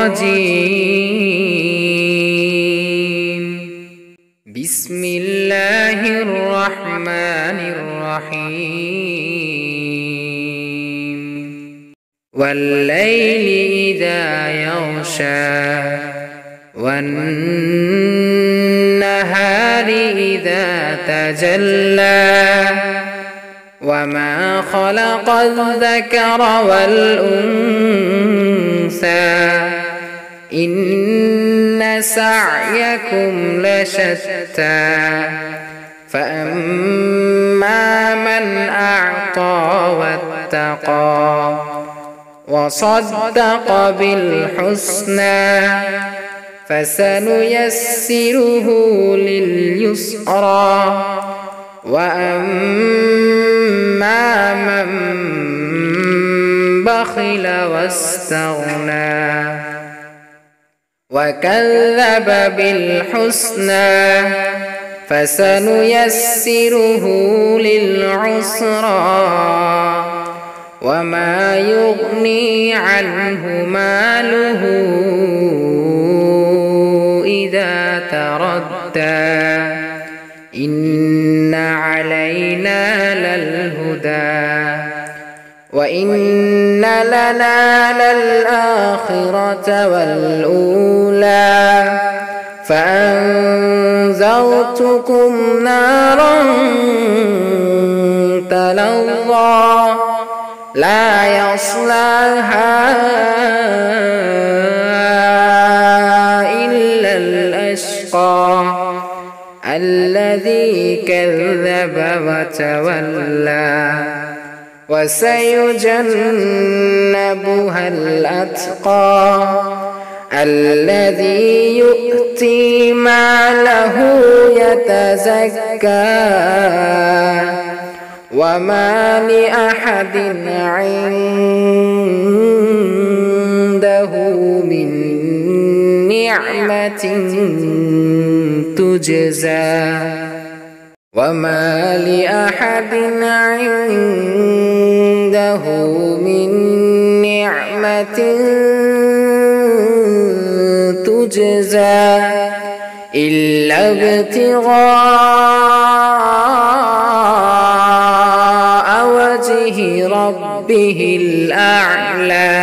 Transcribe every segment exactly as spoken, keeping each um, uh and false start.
الرجيم بسم الله الرحمن الرحيم والليل إذا يغشى والنهار إذا تجلى وما خلق الذكر والأنثى إن سعيكم لشتى فأما من أعطى واتقى وصدق بالحسنى فسنيسره لليسرى وأما من بخل واستغنى وكذب بالحسنى فسنيسره للعسرى وما يغني عنه ماله إذا تردى إن علينا للهدى وإن لنا للآخرة والأولى فأنذرتكم نارا تلظى لا يصلاها إلا الأشقى الذي كذب وتولى وسيجنبها الأتقى الذي يؤتي ماله يتزكى وما لأحد عنده من نعمة تجزى وما لأحد عنده من نعمة تجزى إلا ابتغاء وجه ربه الأعلى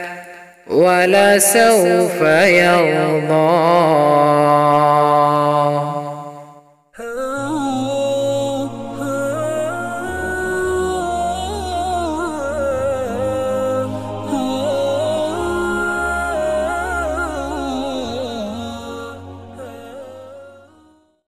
ولسوف يرضى.